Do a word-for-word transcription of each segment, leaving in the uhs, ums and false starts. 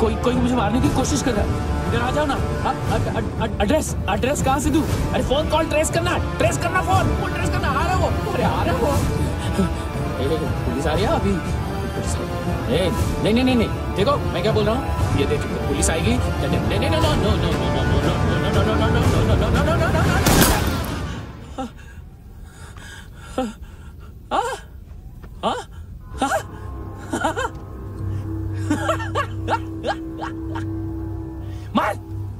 कोई कोई मुझे मारने की कोशिश कर रहा है। इधर आ जाओ ना। एड्रेस एड्रेस कहाँ से दूं? अरे फोन कॉल ट्रेस करना, ट्रेस करना, फोन फोन ट्रेस करना। आ रहा वो, अरे आ रहा वो। पुलिस आ रही है अभी। नहीं नहीं नहीं नहीं, देखो मैं क्या बोल रहा हूँ, ये देखो पुलिस आएगी। नहीं नहीं नहीं no no no no no no no no no no no no no no no no. मार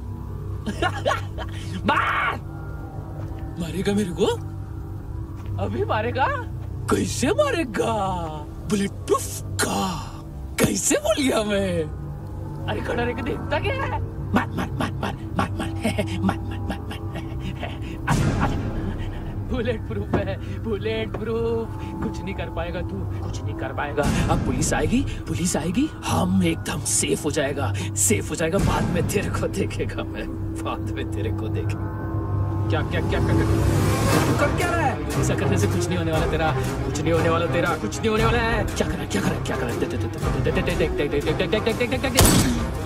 मार मारेगा मेरे को, अभी मारेगा। कैसे मारेगा? बुलेट प्रूफ का कैसे बोल गया मैं? अरे खड़ा रह के देखता क्या है? मार मार मार मार मार मार मार मार मार। बुलेट प्रूफ है, बुलेट प्रूफ। कुछ नहीं कर पाएगा तू, कुछ नहीं कर पाएगा। अब पुलिस आएगी, पुलिस आएगी, हम एकदम सेफ हो जाएगा, सेफ हो जाएगा। बाद में तेरे को देखेगा मैं, बाद में तेरे को देखेगा। क्या क्या क्या क्या क्या कर क्या रहा है? ऐसा करने से कुछ नहीं होने वाला तेरा, कुछ नहीं होने वाला तेरा, कुछ नहीं होने वाला है। क्या कर रहा है, क्या कर रहा है, क्या कर रहा है? देख देख देख देख देख देख देख देख देख देख देख देख देख।